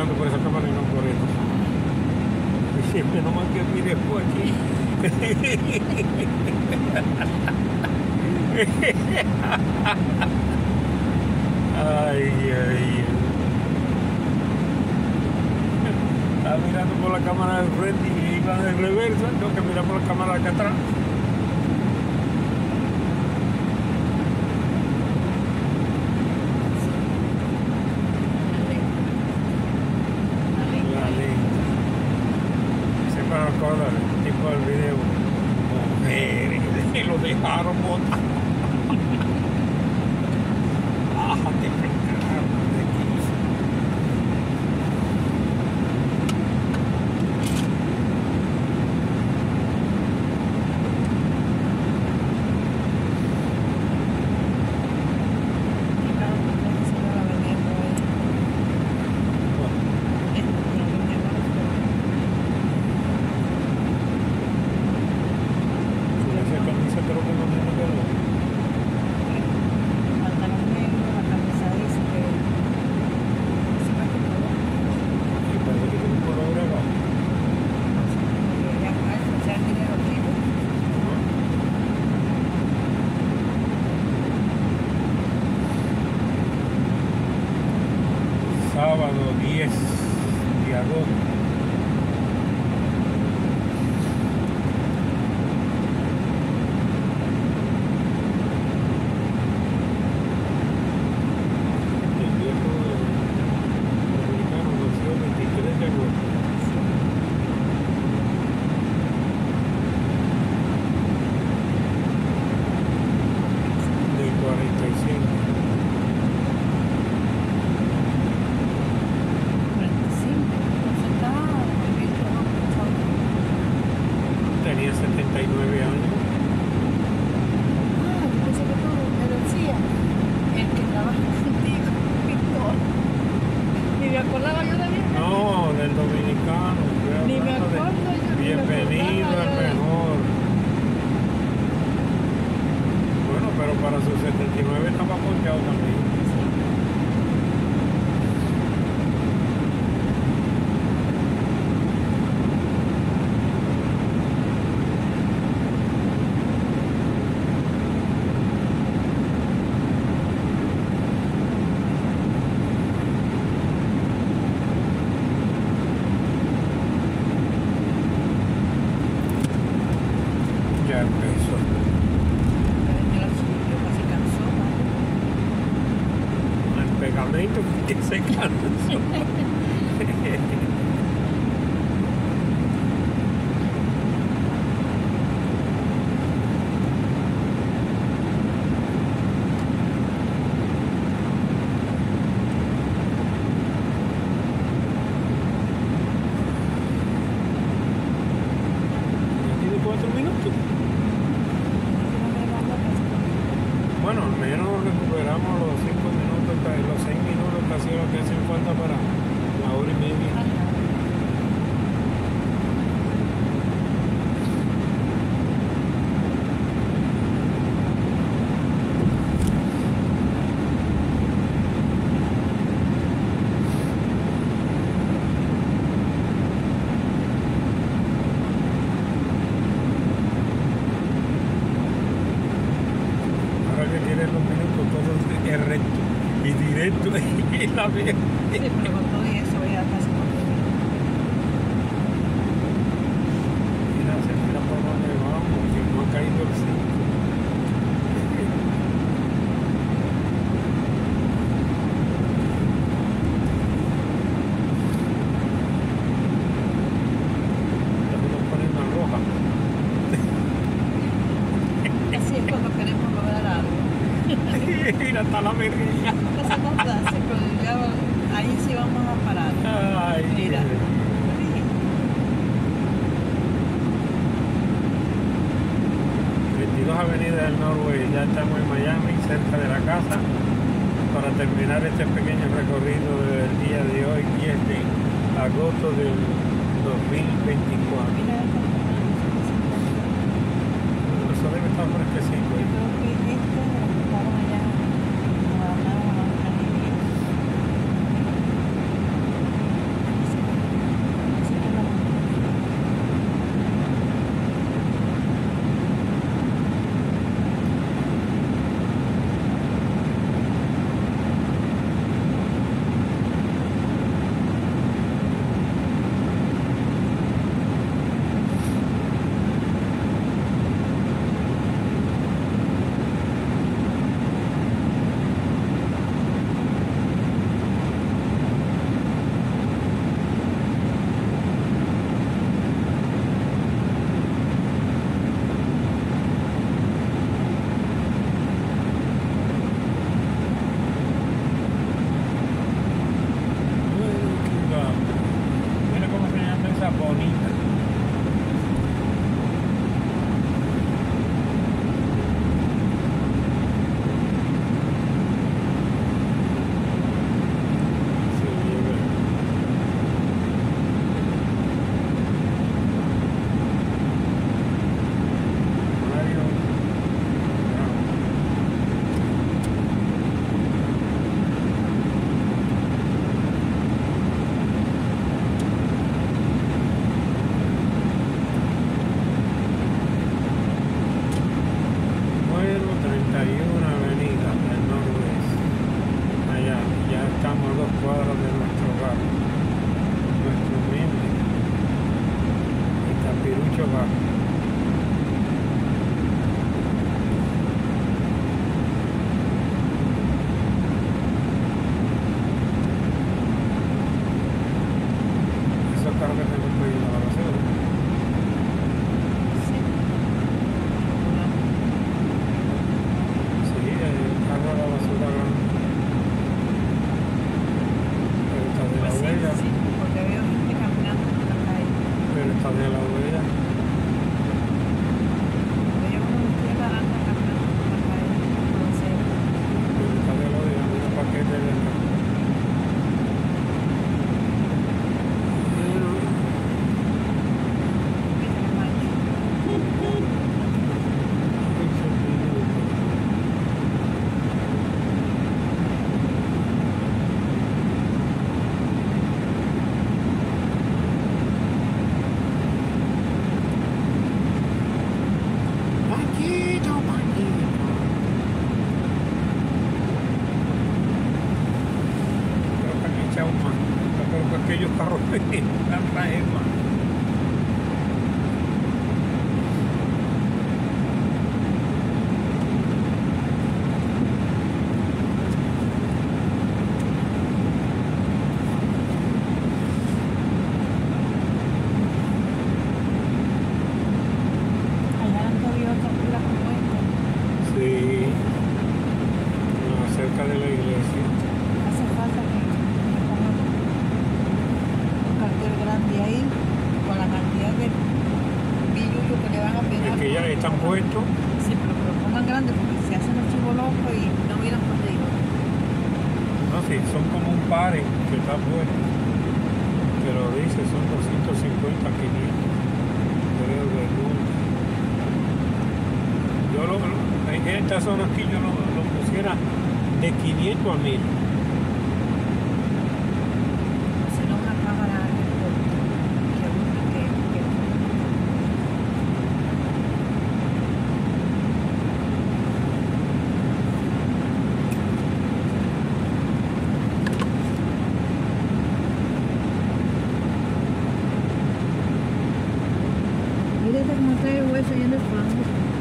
mirando por esa cámara y no por esto. Y siempre nomás que mire por aquí. Ay, ay. Estaba mirando por la cámara del frente y iba de reversa, tengo que mirar por la cámara de acá atrás. La ley. Siempre me acuerdo el tipo del video. Mujeres, y lo dejaron botar. Bájate, carajo, de aquí. Sábado 10 de agosto. El viejo republicano nació el 23 de agosto. Del 45. Tenía 79 años. Ah, yo pensé que tú me decías, el que trabaja contigo, Víctor. Ni me acordaba yo de él. No, del dominicano. Ni me acuerdo yo. Bienvenido al mejor. Bueno, pero para sus 79 estaba ponchado también. Ya empezó. Yo casi cansó, El pegamento que se cansó. Tiene 4 minutos. Bueno, al menos recuperamos los 5 minutos, los 6 minutos casi lo que hacen falta para la hora y media. Ahora que tienen los minutos, todo es recto y directo y la vez. Sí, pero con todo y eso ya casi por Mira, se mira por donde vamos, que no ha caído el 5. Estamos poniendo en roja. así es cuando queremos lograr algo. Mira, está la vergüenza. Eso no pasa, pero ya ahí sí vamos a parar. Ay, Mira. 22 Avenida del Norway, ya estamos en Miami, cerca de la casa, para terminar este pequeño recorrido del día de hoy, 10 de agosto del 2024. Mira, Eso debe estar fresquecito. yo creo que este estamos allá, nos hablamos a la otra línea. lugar. Esos carros que tengo que ir a la basura. Sí. Sí, el carro de la basura grande. Pero está de la Pues sí, huella. sí, porque veo gente caminando por la calle. Pero está de la huella. Veo una mujer naranja caminando por la calle. Entonces, Pero está de la huella. Mira paquete de la... mira la marcha. Paquito, Paquito. Creo que han echado más. Yo creo que aquellos carros han traído más. Allá han todavía otra fila como esta. Sí. No, cerca de la iglesia. Hace falta que pongan un cartel grande ahí con la cantidad de billullos que le van a pegar. Es que ya están puestos. Sí, pero que lo pongan grande porque se hacen los chivos locos y no miran por arriba. No, sí, son como un pare que está puesto. Que lo dice, son 250, 500. Creo que nunca. En esta zona aquí yo lo pusiera de 500 a 1000. Si no, una cámara que busque que mire cómo trae el hueso yendo el flanco.